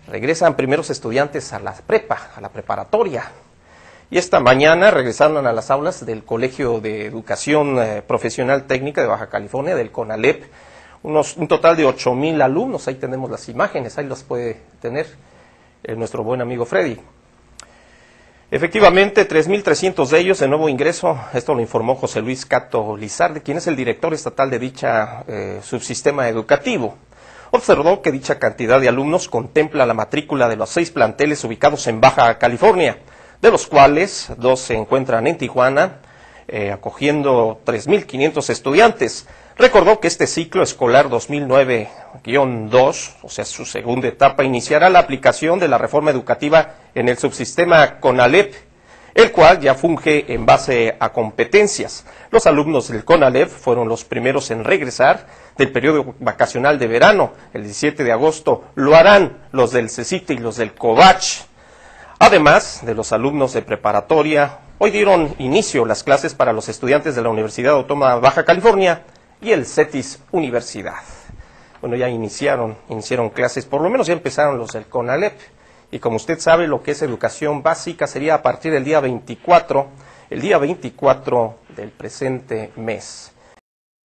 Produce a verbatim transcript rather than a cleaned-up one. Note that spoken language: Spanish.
regresan primeros estudiantes a la prepa, a la preparatoria. Y esta mañana regresaron a las aulas del Colegio de Educación eh, Profesional Técnica de Baja California, del CONALEP, unos, un total de ocho mil alumnos. Ahí tenemos las imágenes, ahí las puede tener eh, nuestro buen amigo Freddy. Efectivamente, tres mil trescientos de ellos de nuevo ingreso, esto lo informó José Luis Cato Lizardi, quien es el director estatal de dicha eh, subsistema educativo. Observó que dicha cantidad de alumnos contempla la matrícula de los seis planteles ubicados en Baja California, de los cuales dos se encuentran en Tijuana, eh, acogiendo tres mil quinientos estudiantes. Recordó que este ciclo escolar dos mil nueve guión dos, o sea, su segunda etapa, iniciará la aplicación de la reforma educativa en el subsistema CONALEP, el cual ya funge en base a competencias. Los alumnos del CONALEP fueron los primeros en regresar del periodo vacacional de verano. El diecisiete de agosto lo harán los del CECITE y los del COVACH. Además de los alumnos de preparatoria, hoy dieron inicio las clases para los estudiantes de la Universidad Autónoma de Baja California y el CETIS Universidad. Bueno, ya iniciaron, iniciaron clases, por lo menos ya empezaron los del CONALEP, y como usted sabe, lo que es educación básica sería a partir del día veinticuatro, el día veinticuatro del presente mes.